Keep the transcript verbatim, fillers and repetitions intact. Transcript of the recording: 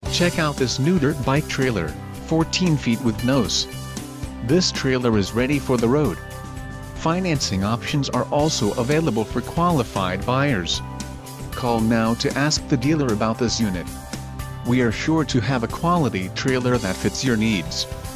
Check out this new dirt bike trailer, fourteen feet with Vnose. This trailer is ready for the road. Financing options are also available for qualified buyers. Call now to ask the dealer about this unit. We are sure to have a quality trailer that fits your needs.